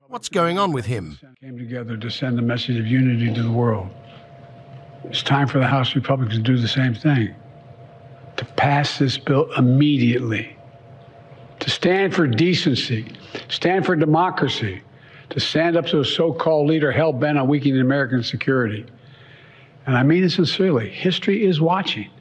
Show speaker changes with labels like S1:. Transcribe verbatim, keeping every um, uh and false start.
S1: What's going on with him?
S2: Came together to send a message of unity to the world. It's time for the House Republicans to do the same thing, to pass this bill immediately, to stand for decency, stand for democracy, to stand up to a so-called leader hell-bent on weakening American security. And I mean it sincerely. History is watching.